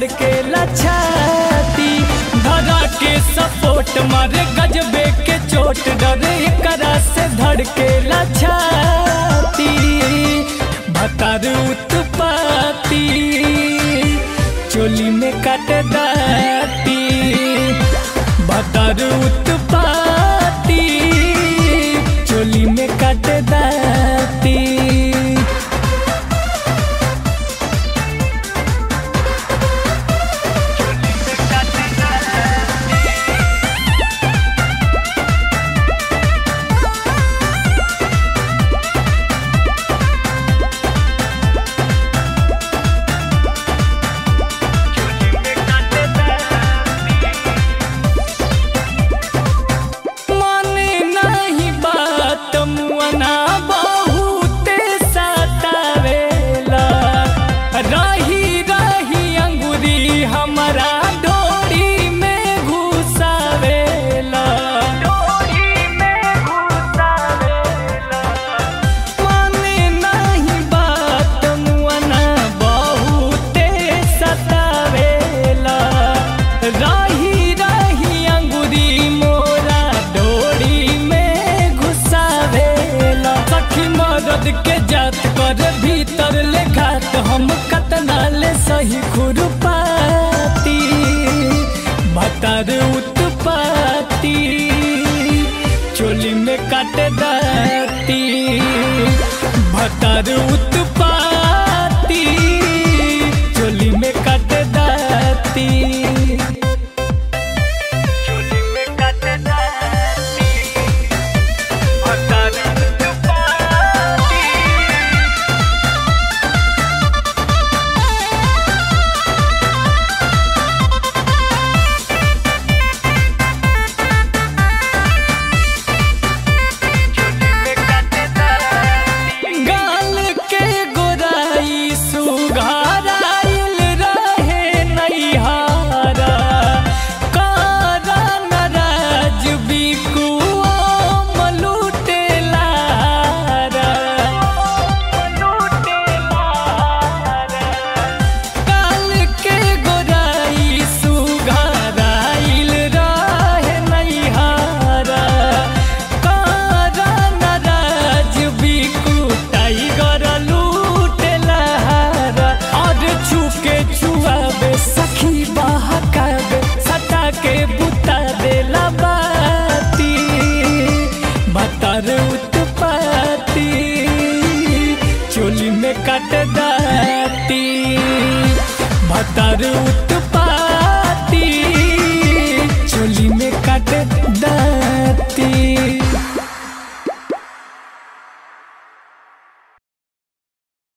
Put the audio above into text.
धड़के लछाती, धरा के सपोर्ट मारे गजबे के चोट, डरे करा से धड़के लछाती। भतार उत्पाती चोली में काट दाती, भतार उत्पाती चोली में काट दाती। के जात कर भीतर ले घात, हम कतना ले सही खुरपाती। भतार उत्पाती चोली में काट दाती, भतार उत्पाती चोली में काट दाती। भतार उत्पाती चोली में काट दाती, भतार उत्पाती।